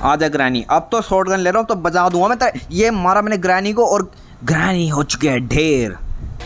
आजा ग्रैनी, अब तो शॉटगन ले रहा हूँ तो बजा दूंगा मैं। ये मारा मैंने ग्रैनी को और ग्रैनी हो चुके हैं ढेर।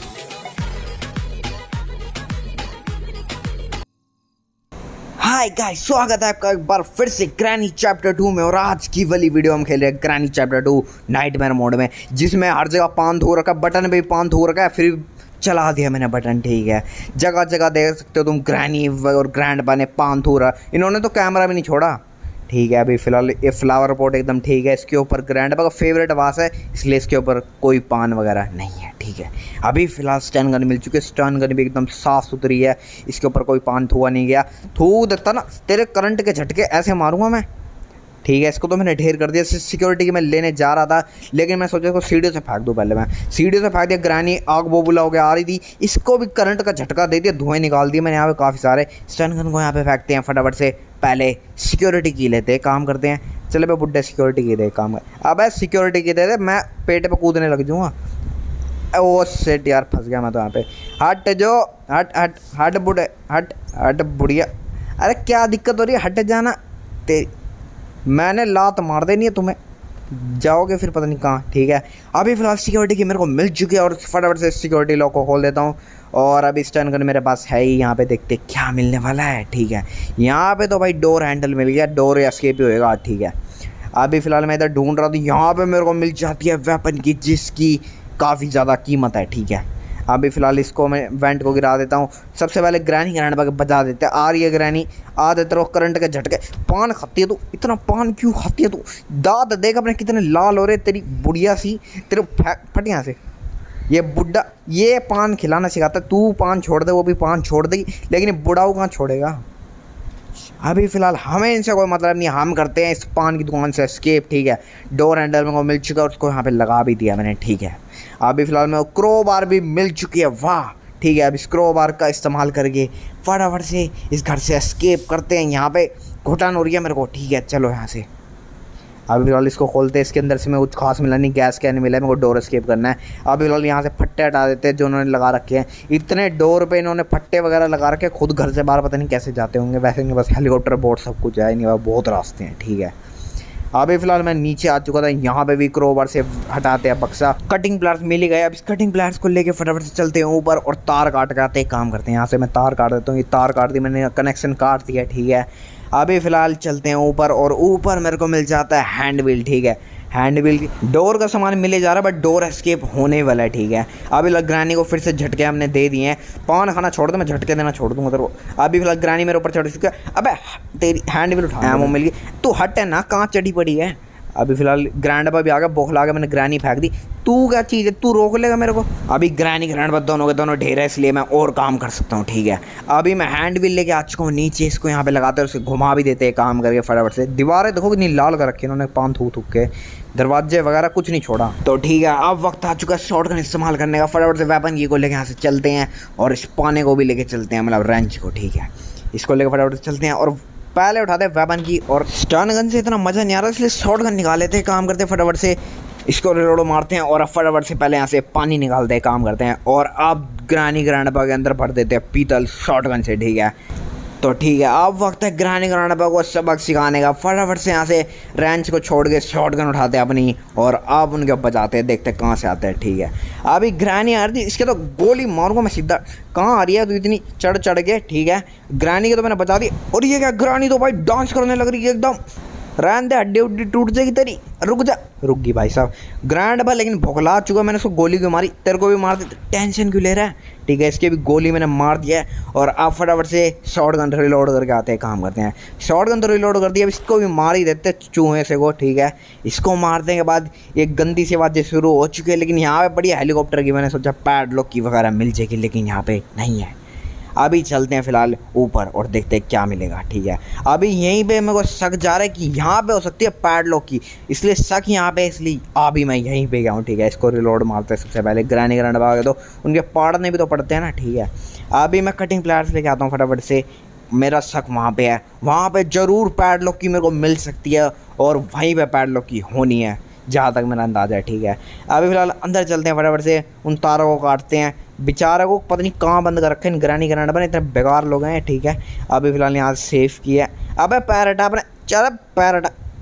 हाय गाइस, स्वागत है आपका एक बार फिर से ग्रैनी चैप्टर 2 में। और आज की वाली वीडियो हम खेल रहे हैं ग्रैनी चैप्टर 2 नाइटमेयर मोड में, जिसमें हर जगह पान धो रखा है, बटन पे भी पान धो रखा है, फिर चला दिया मैंने बटन। ठीक है, जगह जगह देख सकते हो तुम ग्रैनी और ग्रैंडपा ने पान धो रहा। इन्होंने तो कैमरा भी नहीं छोड़ा। ठीक है, अभी फ़िलहाल ये फ्लावर पॉट एकदम ठीक है। इसके ऊपर ग्रैंडपा का फेवरेट वास है, इसलिए इसके ऊपर कोई पान वगैरह नहीं है। ठीक है, अभी फ़िलहाल स्टन गन मिल चुकी है। स्टन गन भी एकदम साफ़ सुथरी है, इसके ऊपर कोई पान थूआ नहीं गया। थू देता ना तेरे करंट के झटके ऐसे मारूंगा मैं। ठीक है, इसको तो मैंने ढेर कर दिया। सिक्योरिटी की मैं लेने जा रहा था, लेकिन मैं सोचा इसको सीढ़ी से फेंक दूँ। पहले मैं सीढ़ी से फेंक दिया, ग्रैनी आग बोबुला हो गया आ रही थी। इसको भी करंट का झटका दे दिया, धुएं निकाल दिए मैंने यहाँ पे काफ़ी सारे। स्टन गन को यहाँ पे फेंकते हैं फटाफट से। पहले सिक्योरिटी की लेते हैं, काम करते हैं। चले भाई बुड्ढे, सिक्योरिटी की दे काम कर। अब सिक्योरिटी की दे दे, मैं पेट पे कूदने लग जाऊँगा। ओ सेट यार, फंस गया मैं तो यहाँ पे। हट जो, हट हट हट बुढ़े, हट हट बुढ़िया। अरे क्या दिक्कत हो रही है, हट जाना। मैंने लात मार देनी है तुम्हें, जाओगे फिर पता नहीं कहाँ। ठीक है, अभी फ़िलहाल सिक्योरिटी की मेरे को मिल चुकी है और फटाफट से सिक्योरिटी लॉक को खोल देता हूँ। और अभी स्टन गन मेरे पास है ही। यहाँ पे देखते क्या मिलने वाला है। ठीक है, यहाँ पे तो भाई डोर हैंडल मिल गया, डोर एस्केप ही होएगा। ठीक है, अभी फ़िलहाल मैं इधर ढूंढ रहा था, यहाँ पे मेरे को मिल जाती है वेपन की, जिसकी काफ़ी ज़्यादा कीमत है। ठीक है, अभी फ़िलहाल इसको मैं वेंट को गिरा देता हूँ। सबसे पहले ग्रैनी ग्रैंडपा के बजा देते हैं। आ रही है ग्रैनी, आ देते रहो करंट के झटके। पान खाती है तू, इतना पान क्यों खाती है तू? दांत देख अपने कितने लाल हो रहे तेरी बुढ़िया सी। तेरे फट यहाँ से। ये बुढ़ा ये पान खिलाना सिखाता है। तू पान छोड़ दे, वो भी पान छोड़ देगी, लेकिन बुढ़ाऊ कहाँ छोड़ेगा। अभी फ़िलहाल हमें इनसे कोई मतलब नहीं, हम करते हैं इस पान की दुकान से एस्केप। ठीक है, डोर हैंडल मेरे को मिल चुका है, उसको यहाँ पे लगा भी दिया मैंने। ठीक है, अभी फ़िलहाल मेरे को क्रो बार भी मिल चुकी है। वाह, ठीक है, अब इस क्रो बार का इस्तेमाल करके फटाफट से इस घर से एस्केप करते हैं। यहाँ पे घुटन हो रही है मेरे को। ठीक है, चलो यहाँ से अभी फ़िलहाल इसको खोलते हैं। इसके अंदर से मैं कुछ खास मिला नहीं, गैस कैन मिला है, मेरे को डोर एस्केप करना है। अभी फ़िलहाल यहाँ से फट्टे हटा देते हैं जो उन्होंने लगा रखे हैं। इतने डोर पे इन्होंने फट्टे वगैरह लगा रखे हैं, खुद घर से बाहर पता नहीं कैसे जाते होंगे। वैसे इनके पास हेलीकॉप्टर बोट सब कुछ है, नहीं बहुत रास्ते हैं। ठीक है, अभी फ़िलहाल मैं नीचे आ चुका था। यहाँ पे भी क्रोबार से हटाते हैं बक्सा। कटिंग प्लायर्स मिल ही गए। अब इस कटिंग प्लायर्स को लेके फटाफट से चलते हैं ऊपर और तार काट के आते हैं। काम करते हैं, यहाँ से मैं तार काट देता हूँ। ये तार काट दी मैंने, कनेक्शन काट दिया। ठीक है, अभी फ़िलहाल चलते हैं ऊपर और ऊपर मेरे को मिल जाता है हैंड व्हील। ठीक है, हैंड व्हील डोर का सामान मिले जा रहा है, बट डोर एस्केप होने वाला है। ठीक है, अभी ग्रैनी को फिर से झटके हमने दे दिए हैं। पान खाना छोड़ दो, मैं झटके देना छोड़ दूँगा तेरे को। अभी फ़िलहाल ग्रैनी मेरे ऊपर चढ़ चुका है। अबे तेरी हैंड व्हील उठा, एमो मिल गई। तू हट है ना, कहाँ चढ़ी पड़ी है। अभी फ़िलहाल ग्रैंडपा भी आ गया, बौखला के मैंने ग्रैनी फेंक दी। तू क्या चीज़ है, तू रोक लेगा मेरे को? अभी ग्रैनी ग्रैंडपा दोनों के दोनों ढेर है, इसलिए मैं और काम कर सकता हूँ। ठीक है, अभी मैं हैंड व्हील लेके आ चुका हूँ नीचे। इसको यहाँ पे लगाते हैं, उसे घुमा भी देते हैं काम करके फटाफट से। दीवारें देखो कितनी लाल कर रखी है इन्होंने, पान थूक थूक के। दरवाजे वगैरह कुछ नहीं छोड़ा। तो ठीक है, अब वक्त आ चुका है शॉटगन इस्तेमाल करने का। फटाफट से वेपन की को लेके यहाँ से चलते हैं और इस पाने को भी लेके चलते हैं, मतलब रेंच को। ठीक है, इसको लेकर फटाफट से चलते हैं और पहले उठाते हैं वेपन की। और स्टन गन से इतना मज़ा नहीं आ रहा, इसलिए शॉट गन निकाल लेते हैं। काम करते हैं फटाफट से, इसको रिलोड मारते हैं और अब फटाफट से पहले यहाँ से पानी निकालते हैं। काम करते हैं और अब ग्रैनी ग्रैंडपा के अंदर भर देते हैं पीतल शॉट गन से। ठीक है, तो ठीक है, अब वक्त है ग्रैनी ग्रैंडपा को सबक सिखाने का। फटाफट से यहाँ से रेंच को छोड़ के शॉट गन उठाते हैं अपनी और अब उनके बजाते हैं, देखते हैं कहाँ से आते हैं। ठीक है, अभी ग्रैनी आ रही थी, इसके तो गोली मारूंगा मैं सीधा। कहाँ आ रही है तू इतनी चढ़ चढ़ के? ठीक है, ग्रैनी के तो मैंने बचा दी। और ये क्या, ग्रैनी तो भाई डांस करने लग रही है एकदम। रहने दे, हड्डी उड्डी टूट जाएगी तेरी। रुक जा, रुक गई भाई साहब। ग्रैंडपा लेकिन भुखला चुका, मैंने उसको गोली क्यों मारी? तेरे को भी मार दी, टेंशन क्यों ले रहा है? ठीक है, इसके भी गोली मैंने मार दिया है और अब फटाफट से शॉट गन रिलोड करके आते हैं। काम करते हैं, शॉट गन तो रिलोड कर दिया, अब इसको भी मार ही देते चूहे से को। ठीक है, इसको मारने के बाद ये गंदी सी आवाज़ें शुरू हो चुकी है, लेकिन यहाँ पे बड़ी हेलीकॉप्टर की मैंने सोचा पैडलॉक की वगैरह मिल जाएगी, लेकिन यहाँ पे नहीं है। अभी चलते हैं फ़िलहाल ऊपर और देखते हैं क्या मिलेगा। ठीक है, अभी यहीं पे मेरे को शक जा रहा है कि यहाँ पे हो सकती है पैडलॉक की, इसलिए शक यहाँ पे, इसलिए अभी मैं यहीं पे गया हूँ। ठीक है, इसको रिलोड मारते हैं सबसे पहले। ग्रैनी ग्रैंडपा आ गए तो उनके पाड़ने भी तो पड़ते हैं ना। ठीक है, अभी मैं कटिंग प्लायर्स लेके आता हूँ फटाफट से। मेरा शक वहाँ पे है, वहाँ पे ज़रूर पैडलॉक की मेरे को मिल सकती है और वहीं पे पैडलॉक की होनी है, जहाँ तक मेरा अंदाज़ा है। ठीक है, अभी फ़िलहाल अंदर चलते हैं फटाफट से, उन तारों को काटते हैं। बेचारा को पता नहीं कहाँ बंद कर रखे हैं ग्रैनी ग्रैंडपा ने, इतने बेकार लोग हैं। ठीक है, अभी फ़िलहाल यहाँ सेफ किया। अबे पैर हटा अपने, चल पैर हटा।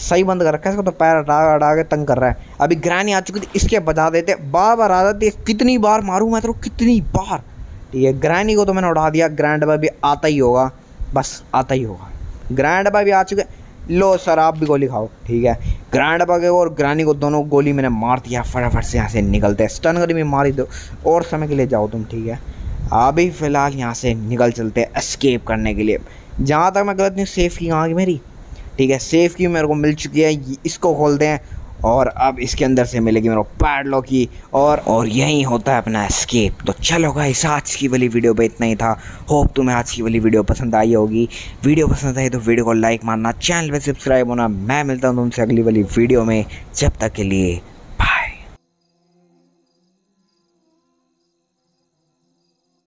सही बंद कर रखा है इसको, तो पैर हटा हटा के तंग कर रहा है। अभी ग्रैनी आ चुकी थी, इसके बजा देते, बार बार आ जाती है। कितनी बार मारूँ मैं तो, कितनी बार। ठीक है, ग्रैनी को तो मैंने उठा दिया, ग्रैंडपा भी आता ही होगा, बस आता ही होगा। ग्रैंडपा भी आ चुके, लो सर आप भी गोली खाओ। ठीक है, ग्रैंडपा के और ग्रैनी को दोनों गोली मैंने मार दिया। फटाफट से यहाँ से निकलते हैं, स्टन गन भी मार ही दो और समय के लिए जाओ तुम। ठीक है, अभी फ़िलहाल यहाँ से निकल चलते हैं एस्केप करने के लिए। जहाँ तक मैं गलत नहीं, सेफ़ की कहाँ की मेरी। ठीक है, सेफ़ की मेरे को मिल चुकी है, इसको खोलते हैं और अब इसके अंदर से मिलेगी मेरे को पैडलॉक की, और यही होता है अपना एस्केप। तो चलो गाइस, आज की वाली वीडियो पे इतना ही था। होप तुम्हें आज की वाली वीडियो पसंद आई होगी। वीडियो पसंद आई तो वीडियो को लाइक मारना, चैनल पे सब्सक्राइब होना। मैं मिलता हूँ तुमसे अगली वाली वीडियो में, जब तक के लिए